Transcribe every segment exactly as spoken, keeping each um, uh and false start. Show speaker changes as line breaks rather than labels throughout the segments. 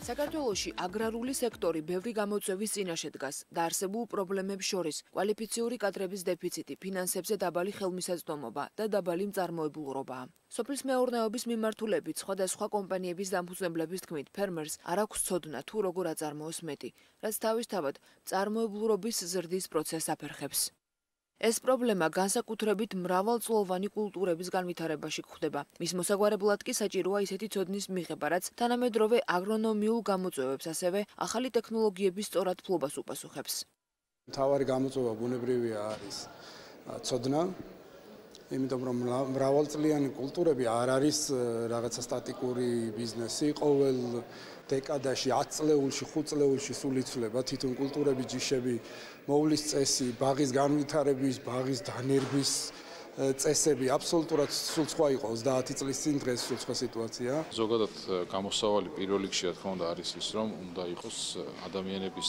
საქართველოში აგრარული სექტორი ბევრი გამოწვევის წინაშე დგას და არსებულ პრობლემებს შორის კვალიფიციური კადრების დეფიციტი, ფინანსებზე დაბალი ხელმისაწვდომობა და დაბალი მწარმოებლურობაა. სოფლის მეურნეობის მიმართულებით სხვადასხვა კომპანიების დამფუძნებლების თქმით, ფერმერს არ აქვს ცოდნა თუ როგორ აწარმოოს მეტი, რაც თავისთავად მწარმოებლურობის ზრდის პროცესს აფერხებს. ეს პრობლემა განსაკუთრებით მრავალწლოვანი კულტურების განვითარებაში გვხვდება. მის მოსაგვარებლად კი საჭიროა ისეთი ცოდნის მიღება, რაც თანამედროვე აგრონომიულ გამოწვევებს, ასევე ახალი ტექნოლოგიების სწორად ფლობას უპასუხებს.
მთავარი გამოწვევა ბუნებრივია არის ცოდნა, იმიტომ რომ მრავალწლიანი კულტურები არ არის რაღაცა სტატიკური ბიზნესი, ყოველ დეკადაში ათ წლეულში, ხუთ წლეულში სულ იცვლება თითოეულ კულტურების ჯიშები, მოვლის წესი, ბაღის განვითარების, ბაღის დანერგვის წესები აბსოლუტურად სულ სხვა იყო ოცდაათი წლის წინ, დღეს სულ სხვა სიტუაცია.
ზოგადად გამოსავალი პირველ რიგში რა თქმა უნდა არის ის, რომ უნდა იყოს ადამიანების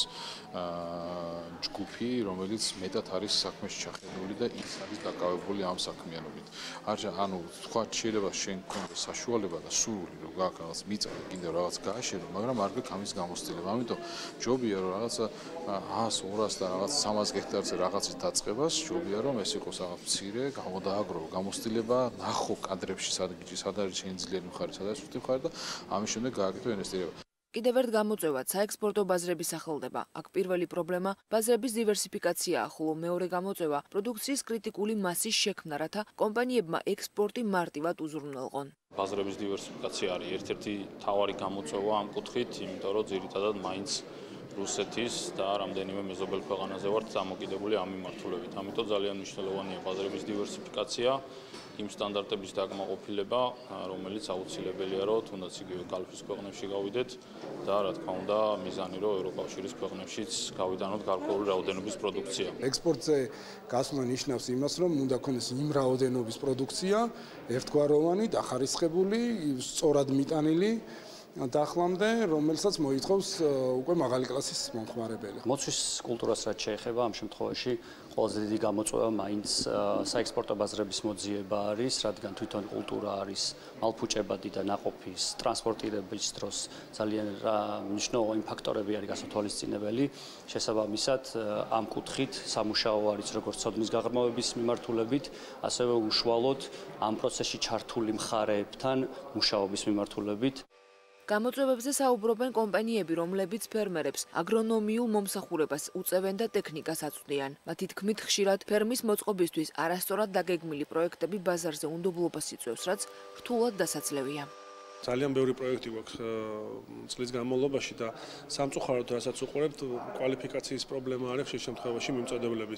ჯგუფი, რომელიც მეტად არის საქმეში ჩახედული და ის არის დაკავებული ამ საქმიანობით. არ ანუ თქვა შეიძლება შენ გქონდეს საშუალება და სურვილი რომ გაქვს რაღაც მიწა, კიდევ რაღაც გააშენო, მაგრამ არ გვექ ამის გამოცდილება. ამიტომ ჯობია რომ რაღაცა ას, ორას და რაღაც სამას გექტარზე რაღაცის დაწყებას, ჯობია რომ ეს იყოს რაღაც მცირე გამოდააგრო გამოცდილება, ნახო კადრებში სად გიჭი, სად არის შეინძლიერი მხარე, სად არის სუსტი მხარე და ამის შემდეგ გააკეთო ინვესტირება.
კიდევ ერთ გამოწვევად საექსპორტო ბაზრების სახელდება. აქ პირველი პრობლემა ბაზრების დივერსიფიკაციაა, ხოლო მეორე გამოწვევა პროდუქციის კრიტიკული მასის შექმნა, რათა კომპანიებმა ექსპორტი მარტივად უზრუნველყონ.
ბაზრების დივერსიფიკაცია არის ერთ-ერთი მთავარი გამოწვევა ამ კუთხით, იმიტომ რომ ძირითადად მაინც რუსეთის და რამდენიმე მეზობელ ქვეყანაზე ვართ დამოკიდებული ამ მიმართულებით. ამიტომ ძალიან მნიშვნელოვანია ბაზრების დივერსიფიკაცია, იმ სტანდარტების დაკმაყოფილება, რომელიც აუცილებელია, რომ თუნდაც იგივე კალიფის ქვეყნებში გავიდეთ და რა თქმა უნდა, მიზანი რომ ევროკავშირის ქვეყნებშიც გავიტანოთ გარკვეული რაოდენობის პროდუქცია.
ექსპორტზე გასვლა ნიშნავს იმას, რომ უნდა ქონდეს იმ რაოდენობის პროდუქცია, ერთგვაროვანი, დახარისხებული, სწორად მიტანილი დახლამდე, რომელსაც მოითხოვს უკვე მაღალი კლასის მომხმარებელი.
მოცვის კულტურას რაც შეეხება, ამ შემთხვევაში ყველაზე დიდი გამოწვევა მაინც საექსპორტო ბაზრების მოძიება არის, რადგან თვითონ კულტურა არის მალფუჭებადი და ნაყოფის ტრანსპორტირების დროს ძალიან მნიშვნელოვანი ფაქტორები არის გასათვალისწინებელი. შესაბამისად, ამ კუთხით სამუშაო არის როგორც ცოდნის გაღრმავების მიმართულებით, ასევე უშუალოდ ამ პროცესში ჩართული მხარეებთან მუშაობის მიმართულებით.
გამოწვევებზე საუბრობენ კომპანიები, რომლებიც ფერმერებს აგრონომიულ მომსახურებას უწევენ და ტექნიკას აწვდიან. მათი თქმით, ხშირად ფერმის მოწყობისთვის არასწორად დაგეგმილი პროექტები ბაზარზე უნდობლობას იწვევს, რაც რთულად დასაცლევია.
ძალიან ბევრი პროექტი გვაქვს წლის განმავლობაში და სამწუხაროდ რასაც უყურებთ, კვალიფიკაციის პრობლემა არის ხშირ შემთხვევაში მიმწოდებლების.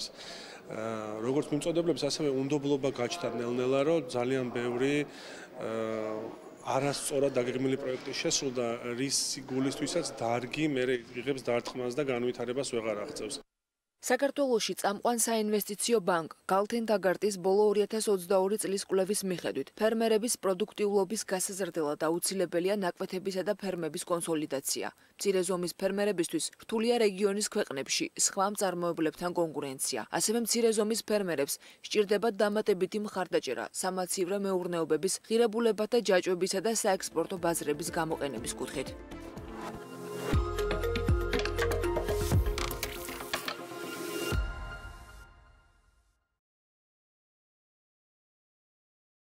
როგორც მიმწოდებლების, ასევე უნდობლობა გაჩნდა ნელ-ნელა, რომ ძალიან ბევრი არასწორად დაგეგმილი პროექტი შესრულდა, რის გულისთვისაც დარგი მერე იღებს დარტყმას და განვითარებას ვეღარ აღწევს.
საქართველოში წამყვან საინვესტიციო ბანკ გალთენ-დაგარტის ბოლო ორი ათას ოცდაორი წლის კვლევის მიხედვით, ფერმერების პროდუქტიულობის გასაზრდელად აუცილებელია ნაკვეთებისა და ფერმების კონსოლიდაცია. მცირე ზომის ფერმერებისთვის რთულია რეგიონის ქვეყნებში სხვა მწარმოებლებთან კონკურენცია. ასევე მცირე ზომის ფერმერებს სჭირდებათ დამატებითი მხარდაჭერა, სამაცივრო მეურნეობების ღირებულებათა ჯაჭვებისა და საექსპორტო ბაზრების გამოყენების კუთხით.